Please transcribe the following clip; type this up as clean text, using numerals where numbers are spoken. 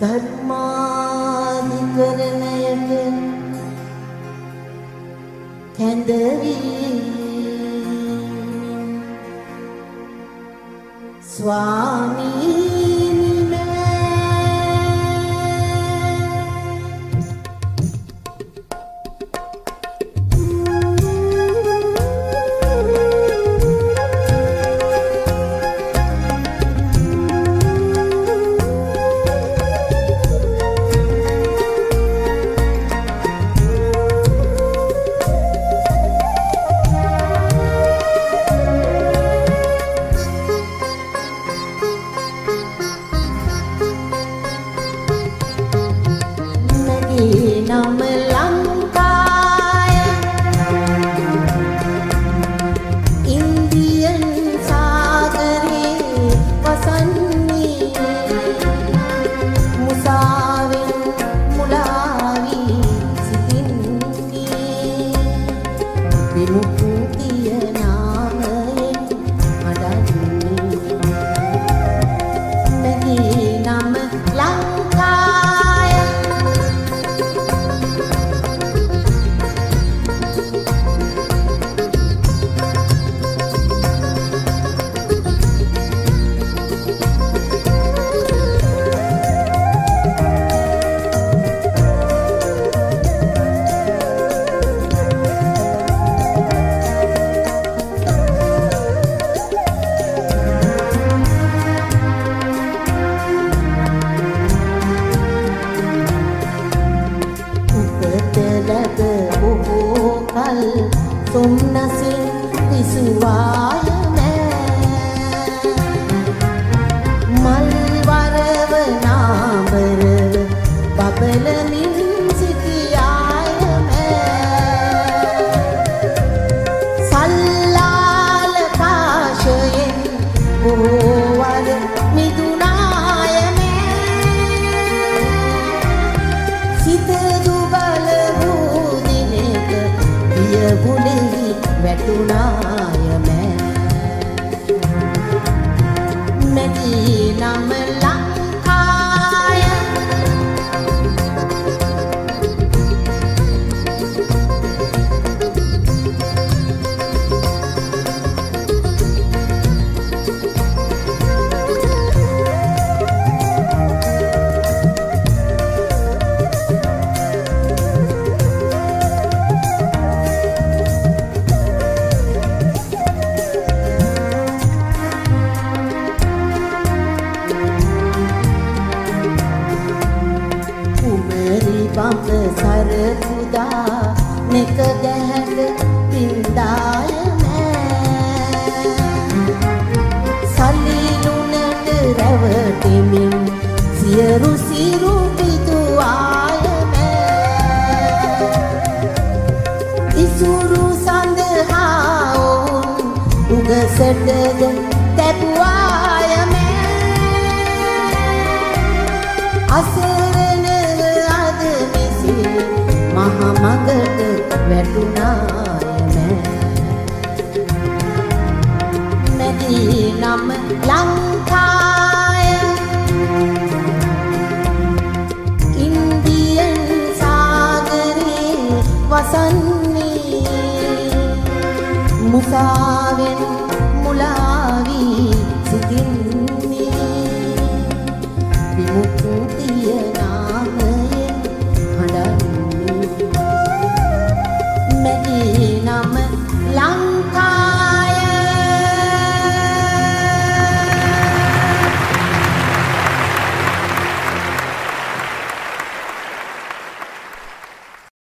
ධර්මාධිකරණයට කැඳවි ස්වාමී නම ලංකාය ඉන්දියන් සාගරේ වසන්නේ මුසාවෙන් මුලාවි සිටින්නේ විමුක්තිය නාමයෙන් හඬන්නේ නැගී නම ලංකාය සොම්නසින් විසුවාය මෑ මල් වරව නාඹරව බබලමින් සිටියාය මෑ සල්ලාල කාශයෙන් බොහෝවර මිදුනාය මෑ සිත දුබල වූ දිනක ගුණෙහි වැටුනාය මෑ මැදී නම ලංකාය බඹ සරකුදා නෙක ගැහැට පින්දාය මෑ සල්ලිලුනට රැවටෙමින් සියරු සිරු පිදුවාය මෑ ඉසුරු සඳහා ඔවුන් උගසටද තැබුවාය මෑ අසරණ මහමගට වැටුනාය මෑ මැදී නම ලංකාය ඉන්දියන් සාගරේ වසන්නේ මුසාවෙන් මුලාවි සිටින්නේ විමුක්තිය නාමයෙන් හඬන්නේ